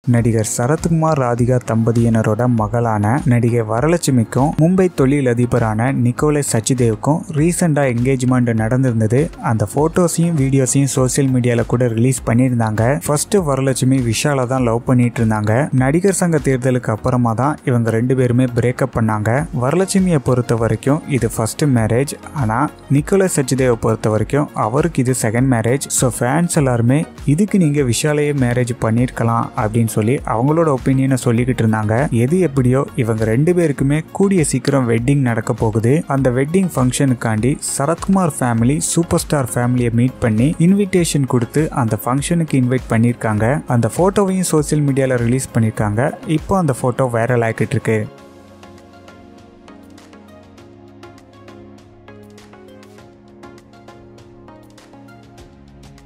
நடிகர் சரத்குமார் ராதிகா தம்பதியினரோட மகளான நடிகை வரலட்சுமிக்கும் மும்பை தொழிலதிபரான நிக்கோலை சச்சிதேவுக்கும் ரீசெண்டா என்கேஜ்மெண்ட் நடந்திருந்தது. அந்த போட்டோஸையும் வீடியோஸையும் சோசியல் மீடியால கூட ரிலீஸ் பண்ணியிருந்தாங்க. ஃபர்ஸ்ட் வரலட்சுமி விஷாலை தான் லவ் பண்ணிட்டு இருந்தாங்க. நடிகர் சங்க தேர்தலுக்கு அப்புறமா தான் இவங்க ரெண்டு பேருமே பிரேக்கப் பண்ணாங்க. வரலட்சுமியை பொறுத்த வரைக்கும் இது ஃபர்ஸ்ட் மேரேஜ். ஆனா நிக்கோலை சச்சிதேவை பொறுத்த வரைக்கும் அவருக்கு இது செகண்ட் மேரேஜ். ஸோ ஃபேன்ஸ் எல்லாருமே இதுக்கு நீங்க விஷாலையே மேரேஜ் பண்ணிருக்கலாம் அப்படின்னு சொல்லி அவங்களோட ஒப்பீனியனை சொல்லிக்கிட்டு இருந்தாங்க. எது எப்படியோ இவங்க ரெண்டு பேருக்குமே கூடிய சீக்கிரம் வெட்டிங் நடக்க போகுது. அந்த வெட்டிங் ஃபங்க்ஷனுக்காண்டி சரத்குமார் ஃபேமிலி சூப்பர் ஸ்டார் ஃபேமிலியை மீட் பண்ணி இன்விடேஷன் கொடுத்து அந்த ஃபங்க்ஷனுக்கு இன்வைட் பண்ணியிருக்காங்க. அந்த போட்டோவையும் சோசியல் மீடியால ரிலீஸ் பண்ணியிருக்காங்க. இப்போ அந்த போட்டோ வைரல் ஆகிட்டு இருக்கு.